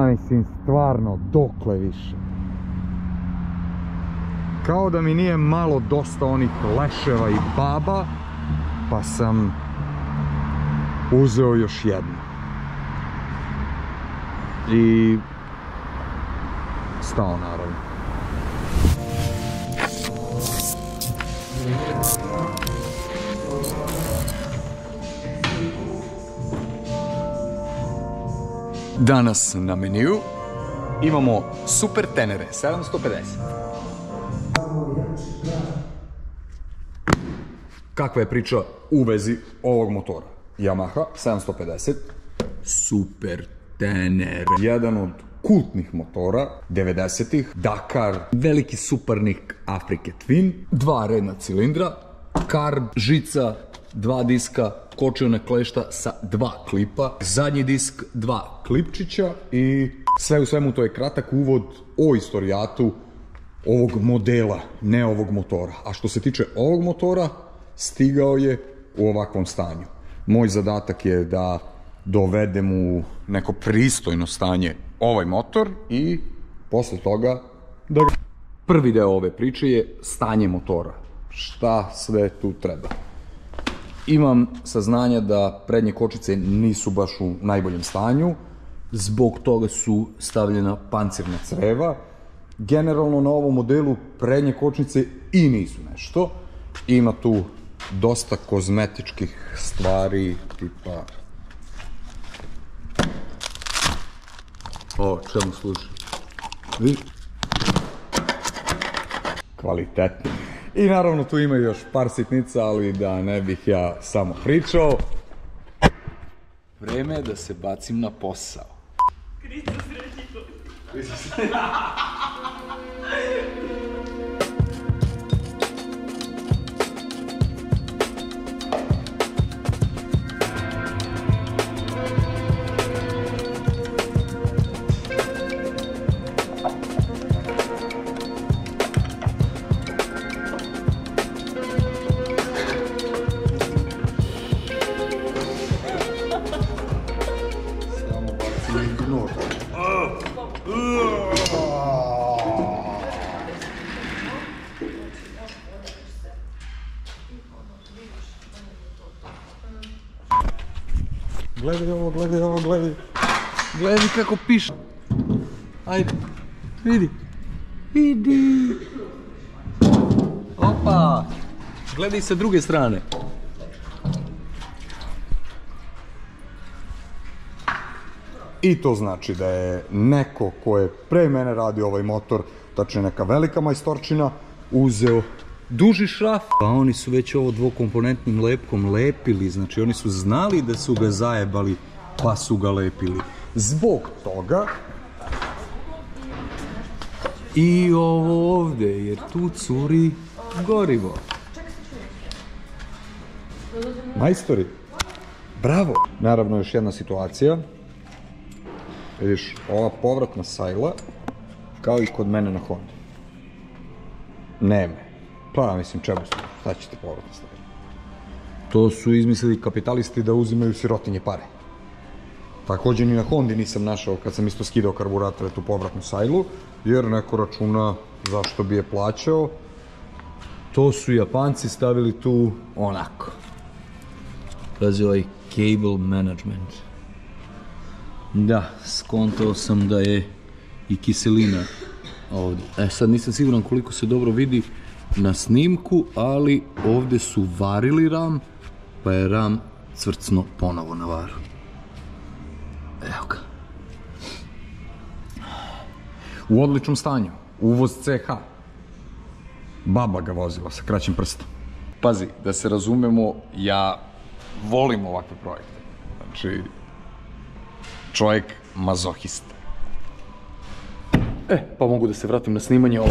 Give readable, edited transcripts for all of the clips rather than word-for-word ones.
mislim, stvarno, dokle više. Kao da mi nije malo dosta onih leševa i baba, pa sam uzeo još jednu. I stao, naravno. Danas na meniju imamo super tenere, 750. Kakva je priča u vezi ovog motora? Yamaha 750 super tener. Jedan od kultnih motora 90-ih, Dakar, veliki suparnik Afrike Twin, 2 redna cilindra, karb, žica, 2 diska, kočione klešta sa 2 klipa, zadnji disk, 2 klipčića i sve u svemu to je kratak uvod o istorijatu ovog modela, ne ovog motora. A što se tiče ovog motora, stigao je u ovakvom stanju. Moj zadatak je da dovedem u neko pristojno stanje ovaj motor i posle toga da ga... Prvi deo ove priče je stanje motora. Šta sve tu treba? Imam saznanja da prednje kočice nisu baš u najboljem stanju, zbog toga su stavljena pancirna creva. Generalno na ovom modelu prednje kočnice i nisu nešto. Ima tu dosta kozmetičkih stvari, tipa... O, čemu služi? Vidi? Kvalitetno. I naravno tu ima još par sitnica, ali da ne bih ja samo pričao. Vreme je da se bacim na posao. Kristo srećniko. Gledaj ovo, gledaj ovo, gledaj. Gledaj kako piše. Ajde, vidi. Vidi. Opa. Gledaj sa druge strane. I to znači da je neko ko je pre mene radio ovaj motor, tačnije neka velika majstorčina, uzeo duži šraf, a oni su već ovo dvokomponentnim lepkom lepili, znači oni su znali da su ga zajebali, pa su ga lepili. Zbog toga i ovo ovde, jer tu curi gorivo. Majstori, bravo! Naravno još jedna situacija. Vidiš, ova povratna sajla, kao i kod mene na Hondi. Nema. Pa, mislim, čemu su? Šta ćete povratno staviti? To su izmislili kapitalisti da uzimaju sirotinje pare. Također ni na Hondi nisam našao, kad sam isto skidao karburatore, tu povratnu sajlu, jer neko računa zašto bi je plaćao. To su Japanci stavili tu onako. Pazi ovaj cable management. Da, skontao sam da je i kiselina ovdje. Sad nisam siguran koliko se dobro vidi na snimku, ali ovdje su varili ram, pa je ram cvrcno ponovo na varu. Evo ga. U odličnom stanju. Uvoz CH. Baba ga vozila sa kraćim prstom. Pazi, da se razumemo, ja volim ovakve projekte. Znači, čovjek mazohista. Pa mogu da se vratim na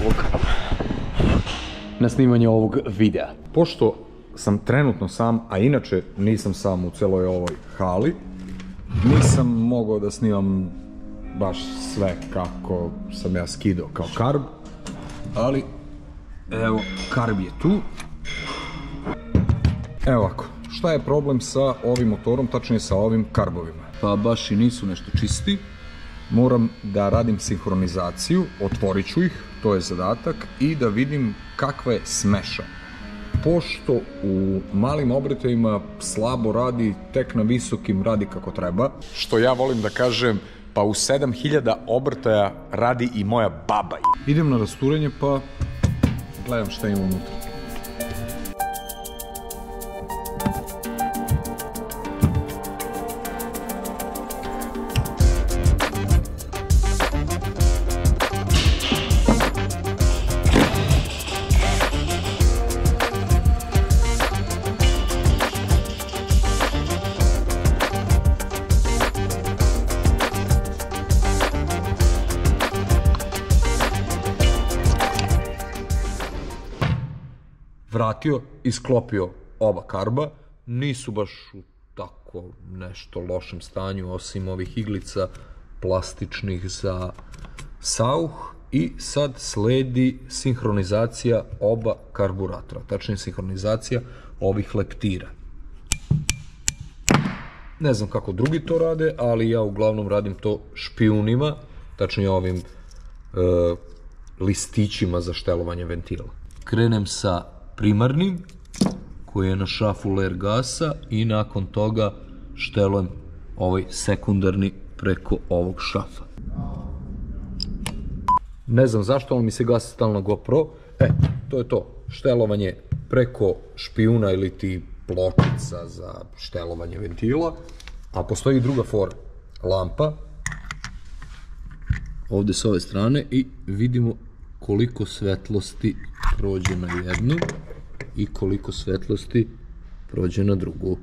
snimanje ovog videa. Pošto sam trenutno sam, a inače nisam sam u celoj ovoj hali, nisam mogao da snimam baš sve kako sam ja skidao kao karb, ali evo, karb je tu. Evo ovako, šta je problem sa ovim motorom, tačnije sa ovim karbovima? Pa baš i nisu nešto čisti, moram da radim sinhronizaciju, otvorit ću ih, to je zadatak, i da vidim kakva je smeša. Pošto u malim obrtajima slabo radi, tek na visokim radi kako treba. Što ja volim da kažem, pa u 7000 obrtaja radi i moja baba. Idem na rasturanje pa gledam šta ima unutra. Vratio i sklopio oba karba, nisu baš u tako nešto lošem stanju, osim ovih iglica plastičnih za sauh, i sad sledi sinhronizacija oba karburatora, tačnije sinhronizacija ovih leptira. Ne znam kako drugi to rade, ali ja uglavnom radim to špijunima, tačnije ovim listićima za štelovanje ventila. Krenem sa primarnim, koji je na šafu ler gasa, i nakon toga štelujem ovaj sekundarni preko ovog šafa. Ne znam zašto, ali mi se gasi stalno GoPro. To je to, štelovanje preko špijuna ili ti pločica za štelovanje ventila, a postoji druga fora, lampa, ovde s ove strane, i vidimo koliko svetlosti prođe na jednu i koliko svetlosti prođe na drugu.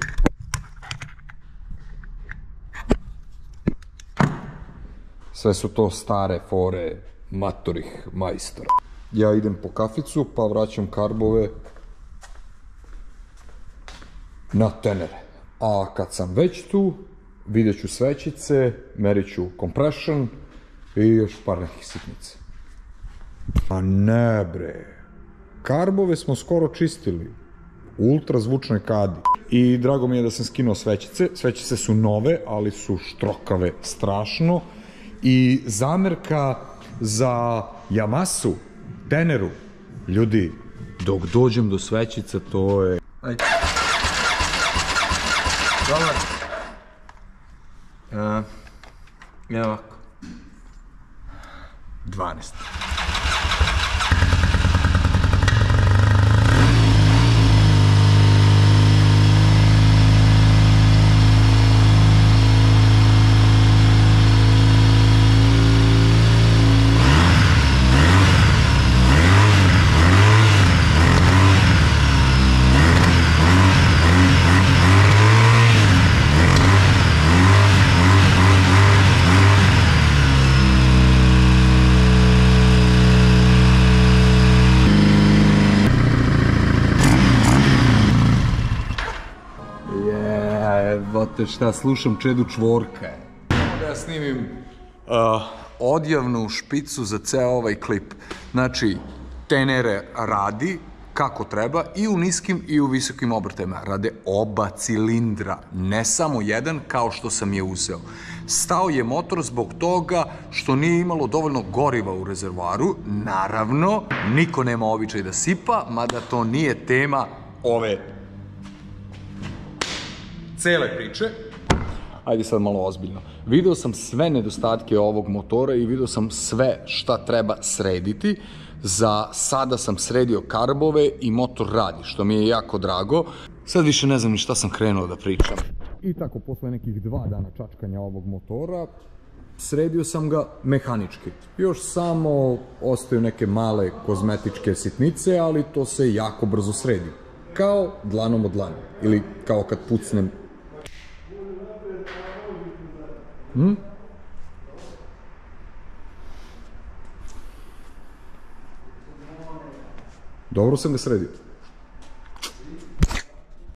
Sve su to stare fore matorih majstora. Ja idem po kaficu pa vraćam karbove na tenere. A kad sam već tu, vidjet ću svećice, merit ću compression i još par nekih sitnica. A ne bre, karbove smo skoro čistili u ultrazvučnoj kadi. I drago mi je da sam skinuo svećice. Svećice su nove, ali su štrokave strašno. I zamerka za Yamasu, teneru. Ljudi, dok dođem do svećica, to je... Ajde. Dobar. Evo ovako. 12. Bote šta, slušam Čedu Čvorka. Da ja snimim odjavnu špicu za ceo ovaj klip. Znači, tenere radi kako treba i u niskim i u visokim obrtajima. Rade oba cilindra, ne samo jedan kao što sam je uzeo. Stao je motor zbog toga što nije imalo dovoljno goriva u rezervoaru. Naravno, niko nema običaj da sipa, mada to nije tema ove cele priče. Ajde sad malo ozbiljno. Video sam sve nedostatke ovog motora i video sam sve šta treba srediti. Za sada sam sredio karbove i motor radi, što mi je jako drago. Sad više ne znam ni šta sam krenuo da pričam. I tako, posle nekih 2 dana čačkanja ovog motora, sredio sam ga mehanički. Još samo ostaju neke male kozmetičke sitnice, ali to se jako brzo sredi. Kao dlanom od dlana. Ili kao kad pucnem. Dobro sam ga sredio.